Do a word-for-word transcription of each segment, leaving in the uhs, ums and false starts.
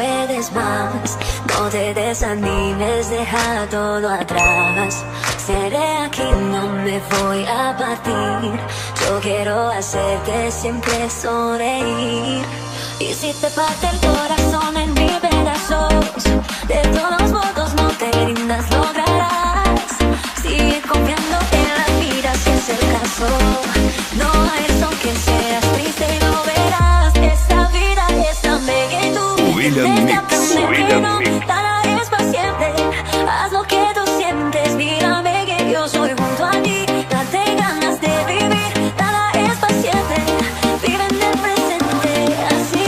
puedes más, no te desanimes, deja todo atrás. Seré aquí, no me voy a partir. Yo quiero hacerte siempre sonreír. Y si te parte el corazón en mil pedazos, de todos modos no te rindas, lograrás. Sigue confiando en la vida si es el caso. No hay razón que seas triste y lo verás. Esta vida es tan bella y tú tienes que aprender que no, nada es para siempre. Haz lo que tú sientes, mírame que yo soy junto a ti. Date ganas de vivir, nada es para siempre. Vive en el presente así.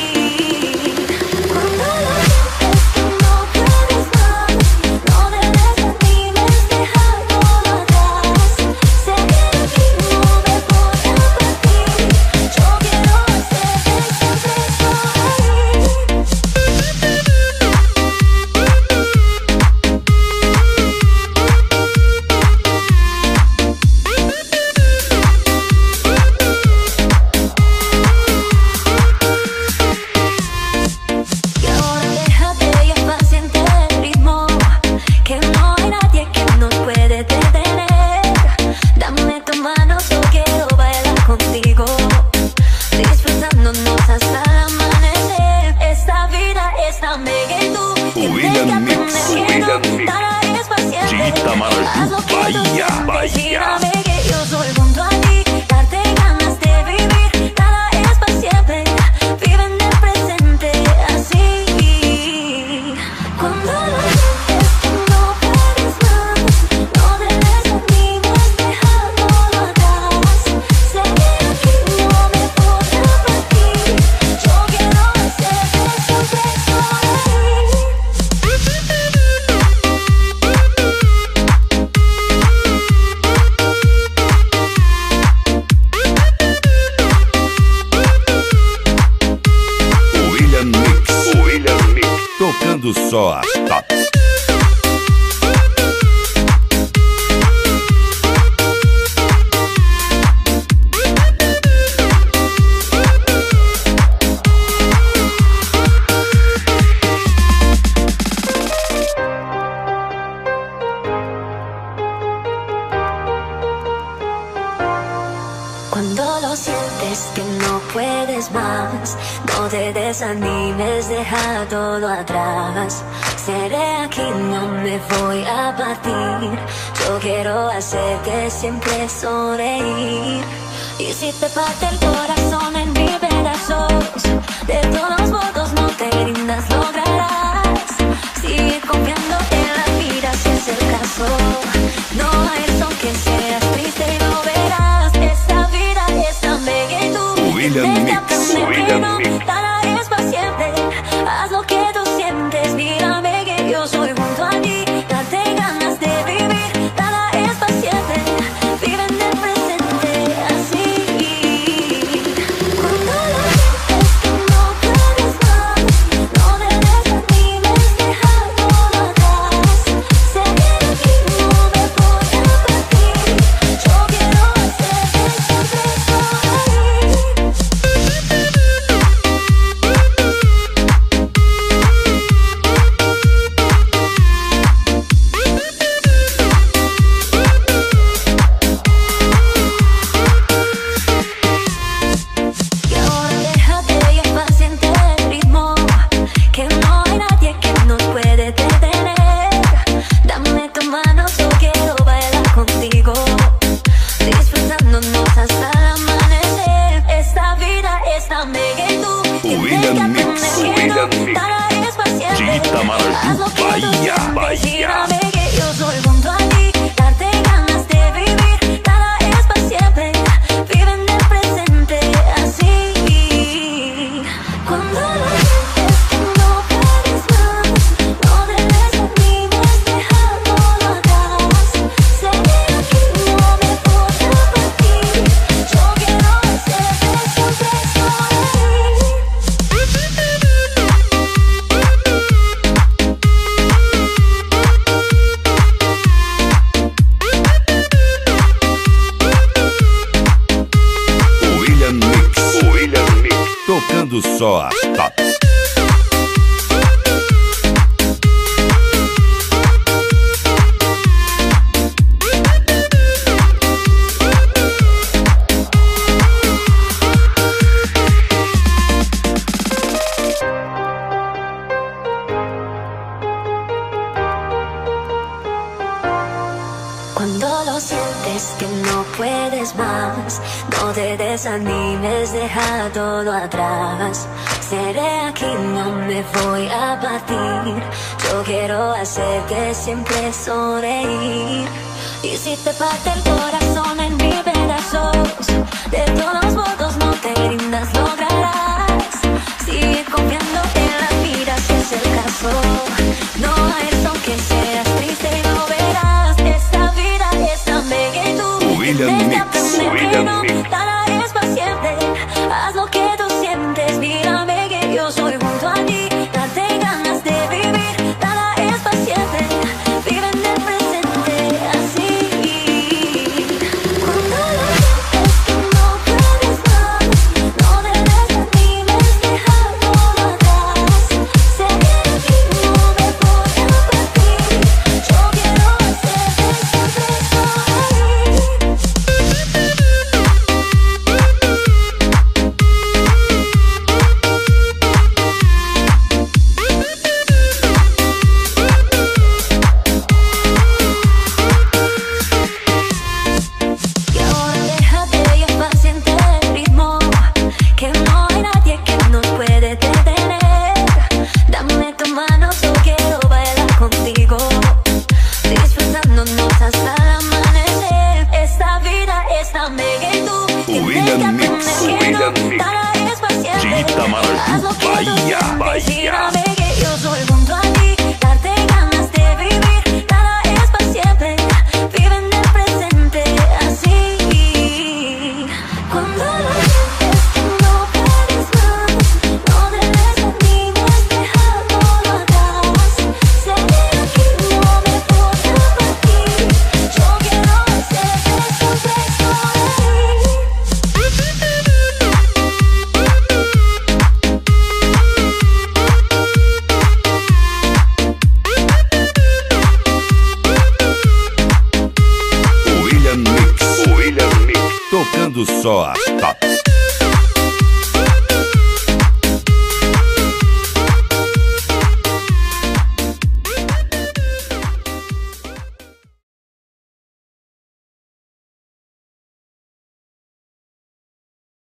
Cuando lo sientes que no puedes más, no te desanimes, deja todo atrás. Sé que aquí no me voy a partir. Yo quiero hacerte siempre sonreír. Y ahora déjate llevar, siente el ritmo, que no hay nadie que nos puede detener. Dame tu mano, yo quiero bailar contigo, disfrutándonos hasta el amanecer. Esta vida es tan bella y tú tienes que aprender que no, nada es para siempre. Haz lo que tú sientes, mírame que yo soy junto a ti. Darte ganas de vivir, nada es para siempre. Vive en el presente así. Cuando lo sientes que no puedes más, no te desanimes, deja todo atrás. Sé que aquí no me voy a partir. Yo quiero hacerte siempre sonreír. William Mix, William Mix, tocando só as tops. Cuando lo sientes que no puedes más, no te desanimes, deja todo atrás. Seré aquí, no me voy a partir. Yo quiero hacerte siempre sonreír. Y si te parte el corazón en mil pedazos, de todos modos no te rindas, lograrás. Sigue confiando en la vida si es el caso. No hay razón que seas triste y lo verás. Esta vida es tan bella y tú William tienes que Mix, aprender que William no, Mix. nada es para siempre. Haz lo que tú sientes, mírame que yo soy junto a ti. Date ganas de vivir, nada es para siempre. Vive en el presente así. Cuando lo sientes que no puedes más, no te desanimes, deja todo atrás. Sé que aquí no me voy a partir. Yo quiero hacerte siempre sonreír. Y ahora déjate llevar, siente el ritmo, que no hay nadie que nos puede detener. Dame tu mano, yo quiero bailar contigo, disfrutándonos hasta el amanecer. Esta vida es tan bella y tú tienes que William Mix, aprender que no, William Mix. nada es para siempre. Gita Maraju, Haz lo que tú Bahia, sientes, Bahia. mírame que yo soy junto a ti. Darte ganas de vivir, nada es para siempre. Vive en el presente así. Cuando lo sientes que no puedes más, no te desanimes, deja todo atrás. Sé que aquí no me voy a partir. Yo quiero hacerte siempre sonreír. William Mix, William Mix, tocando só as tops. Cuando lo sientes que no puedes más, no te desanimes, deja todo atrás. Seré aquí, no me voy a partir. Yo quiero hacerte siempre sonreír. Y si te parte el corazón en mil pedazos, de todos modos no te rindas, lograrás. Sigue confiando en la vida si es el caso. No hay razón que seas triste y lo verás. Esta vida es tan bella y tú William tienes que Mix, aprender que William no, Mix. nada es para siempre. Haz lo que tú sientes, mírame que yo soy junto a ti. Date ganas de vivir, nada es para siempre. Vive en el presente así. Cuando lo sientes que no puedes más, no te desanimes, deja todo atrás. Seguir aquí, no me voy a partir. Yo quiero hacerte siempre sonreír. Y ahora déjate llevar, siente el ritmo, que no hay nadie que nos puede detener. Dame tu mano, yo quiero bailar contigo, disfrutándonos hasta el amanecer. Esta vida es tan bella y tú tienes William que Mix, aprender que no, William Mix. nada es para siempre. Chita Maraju, Haz lo que tú Bahía, sientes, Bahía. mírame que yo soy junto a ti. Darte ganas de vivir, nada es para siempre. Vive en el presente así. Cuando lo sientes que no puedes más, no te desanimes, deja todo atrás. Seguir aquí, no me voy a partir. Yo quiero hacerte siempre sonreír. William Mix, William Mix. Tocando só as tops.